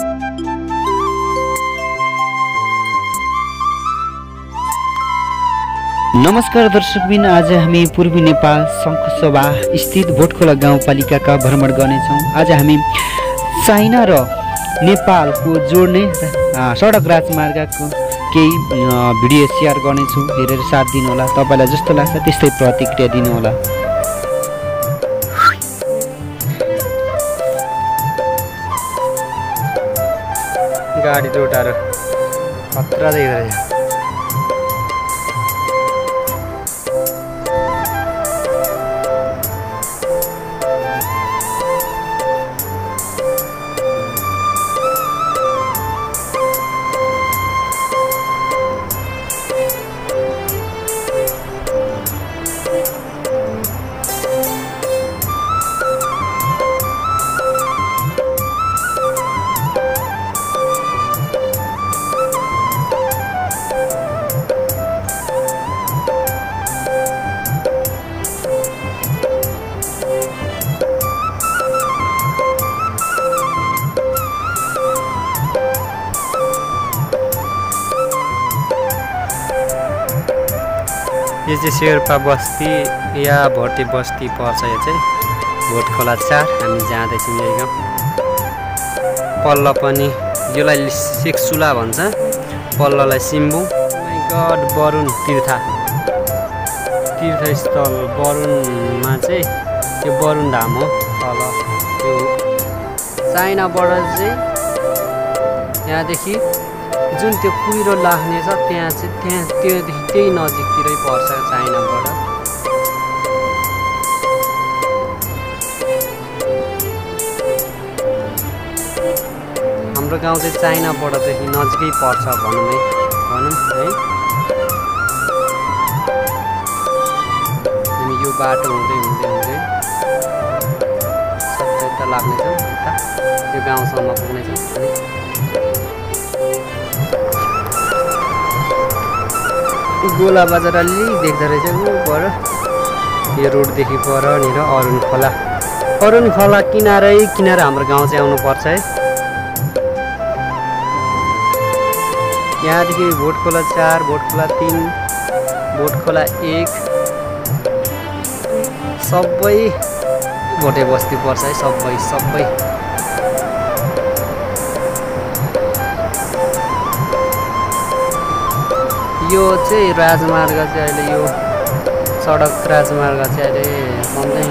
नमस्कार दर्शकबिन, आज हामी पूर्वी नेपाल शङ्खसभा स्थित भोटखोला गाउँपालिकाका भ्रमण गर्नेछौँ। आज हामी चाइना र नेपालको जोड्ने सडक राजमार्गको केही भिडियो सेयर गर्नेछौँ। हेरेर साथ दिनुहोला। तपाईँलाई जस्तो लाग्छ त्यस्तै प्रतिक्रिया दिनुहोला। गाडी जोटाएर खतरा देखिरहेछ। यो चाहिँ शेर्पा बस्ती या भोटे बस्ती पर्छ। यो चाहिँ भोटखोला 4 हामी जाँदैछौँ यही गाउँ। पल्ल पनि योलाई सेक्सुला भन्छ, पल्ललाई सिम्बु। माइ गड, वरुण तीर्थस्थल वरुणमा चाहिँ त्यो वरुण धाम हो। तल त्यो चाइनाबाट चाहिँ यहाँदेखि जुन त्यो कुहिरो लाग्ने छ त्यहाँ चाहिँ त्यही नजिकतिरै पर्छ चाइनाबाट। हाम्रो गाउँ चाहिँ चाइनाबाटदेखि नजिकै पर्छ भनौँ है। हामी यो बाटो हुँदै सबै त लाग्नेछौँ, यो गाउँसम्म पुग्नेछौँ। गोला बजार अलि देख्दो रहेछ ऊ पर। यो रोडदेखि परनिर अरुण खोला किनारै हाम्रो गाउँ चाहिँ आउनुपर्छ है। यहाँदेखि भोटखोला 4, भोटखोला 3, भोटखोला 1 सबै भोटे बस्ती पर्छ है। सबै यो चाहिँ राजमार्ग चाहिँ अहिले यो सडक राजमार्ग चाहिँ अहिले कम्दै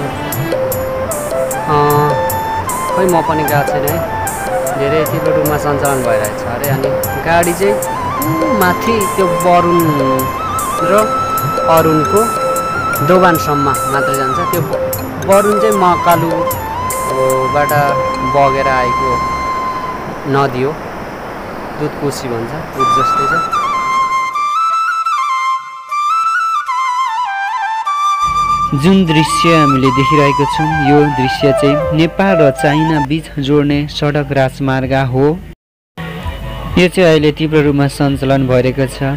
खै म पनि गएको छैन है। धेरै तीव्र रूपमा सञ्चालन भइरहेछ अरे। अनि गाडी चाहिँ माथि त्यो वरुण र अरुणको दोभानसम्म मात्र जान्छ। त्यो वरुण चाहिँ मकालुबाट बगेर आएको नदी हो, दुधकोशी भन्छ, दुध जस्तै छ। जुन दृश्य हामीले देखिरहेको छौँ यो दृश्य चाहिँ नेपाल र चाइना बीच जोड्ने सडक राजमार्ग हो। यो चाहिँ अहिले तीव्र रूपमा सञ्चालन भइरहेको छ।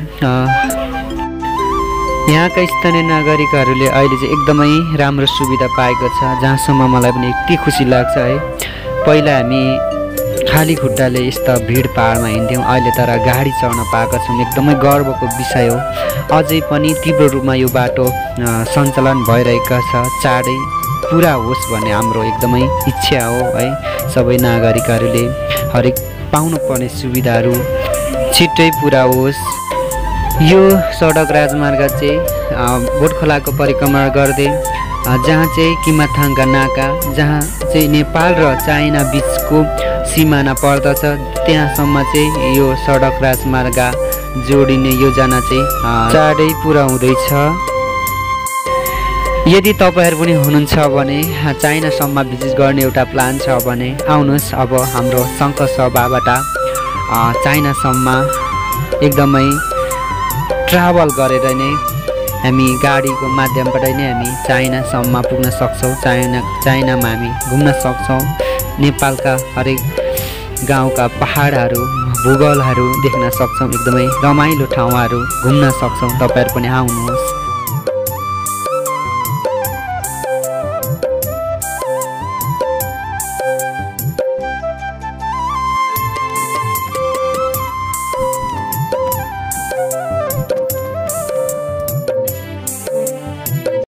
यहाँका स्थानीय नागरिकहरूले अहिले चाहिँ एकदमै राम्रो सुविधा पाएको छ। जहाँसम्म मलाई पनि यति खुसी लाग्छ है। पहिला हामी खाली खुट्टाले यस्ता भिडभाडमा हिँड्थ्यौँ, अहिले तर गाडी चढ्न पाएका छौँ। एकदमै गर्वको विषय हो। अझै पनि तीव्र रूपमा यो बाटो सञ्चालन भइरहेका छ। चाँडै पुरा होस् भन्ने हाम्रो एकदमै इच्छा हो है। सबै नागरिकहरूले हरेक पाउनुपर्ने सुविधाहरू छिट्टै पुरा होस्। यो सडक राजमार्ग चाहिँ भोटखोलाको परिक्रमा गर्दै जहाँ चाहिँ किमाथाङका नाका, जहाँ चाहिँ नेपाल र चाइना बीचको सिमाना पर्दछ, त्यहाँसम्म चाहिँ यो सडक राजमार्ग जोडिने योजना चाहिँ चाँडै पुरा हुँदैछ। यदि तपाईँहरू पनि हुनुहुन्छ भने चाइनासम्म भिजिट गर्ने एउटा प्लान छ भने आउनुहोस्। अब हाम्रो शङ्खसभाबाट चाइनासम्म एकदमै ट्राभल गरेर नै हामी गाडीको माध्यमबाट नै हामी चाइनासम्म पुग्न सक्छौँ। चाइनामा हामी घुम्न सक्छौँ। नेपालका हरेक गाउँका पहाडहरू, भूगोलहरू देख्न सक्छौँ। एकदमै रमाइलो ठाउँहरू घुम्न सक्छौँ। तपाईँहरू पनि आउनुहोस्।